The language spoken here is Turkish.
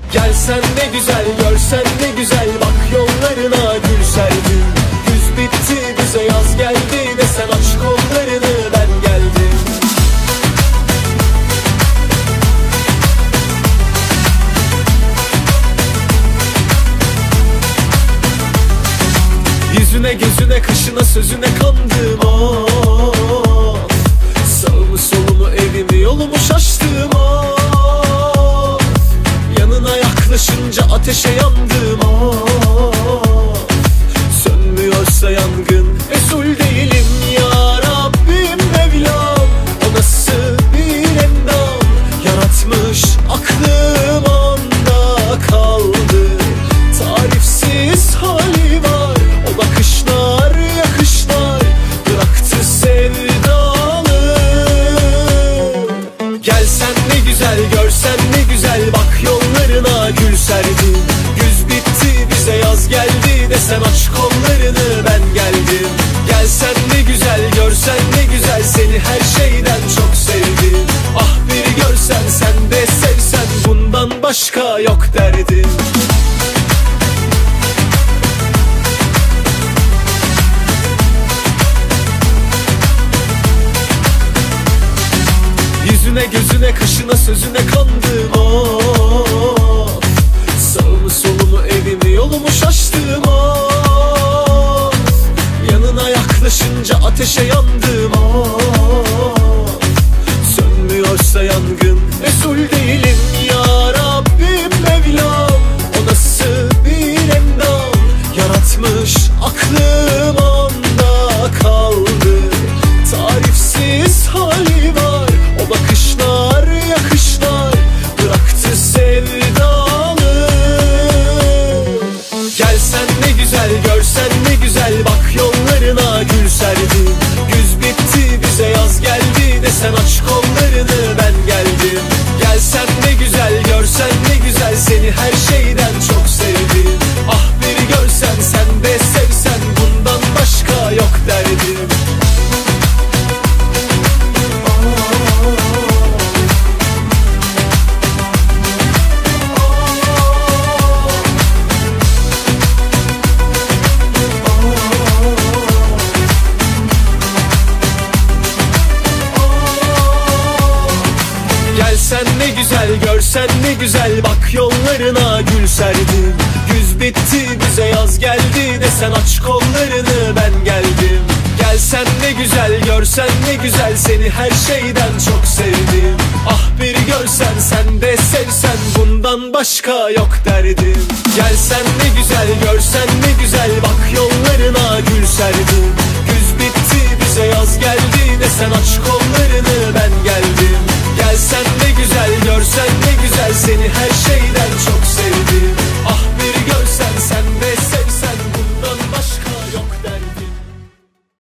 Gelsen ne güzel, görsen ne güzel, bak yollarına gül serdim. Güz bitti, bize yaz geldi, desen aç kollarını, ben geldim. Yüzüne gözüne kaşına sözüne kandım of. Sağımı solumu evimi yolumu şaştım of. Yanına yaklaşınca ateşe yandım of. Sönmüyorsa yangın mesul değilim ya Rabbim Mevlam. O nasıl bir endam yaratmış aklım onda kaldı. Tarifsiz hali var, o bakışlar yakışlar bıraktı sevdalı. Gelsen ne güzel, görsen ne güzel, bak yollarına gül serdim. Güz bitti, bize yaz geldi, desen aç kollarını, ben geldim. Gelsen ne güzel, görsen ne güzel, seni her şeyden çok sevdim. Ah bir görsen, sen de sevsen, bundan başka yok derdim. Yüzüne gözüne kaşına sözüne kandım of. Sağımı solumu evimi yolumu şaştım of. Yanına yaklaşınca ateşe yandım of. Sönmüyorsa yangın mesul değilim ya Rabbim Mevlam. O nasıl bir endam yaratmış aklım onda kaldı. Tarifsiz hali var, o bakışlar yakışlar bıraktı sevdalı. Gelsen ne güzel, görsen ne güzel, bak yollarına gül serdim. Güz bitti, bize yaz geldi, desen aç kollarını, ben geldim. Gelsen ne güzel, görsen ne güzel, seni her şeyden çok sevdim. Ah bir görsen, sen de sevsen, bundan başka yok derdim. Gelsen ne güzel, görsen ne güzel, bak yollarına gül serdim. Güz bitti, bize yaz geldi, desen aç kollarını, ben geldim. Gelsen ne güzel, görsen ne güzel, seni her şeyden çok sevdim. Ah bir görsen, sen de sevsen, bundan başka yok derdim. Gelsen ne güzel, görsen ne güzel, bak yollarına gül serdim. Güz bitti, bize yaz geldi, desen aç kollarını,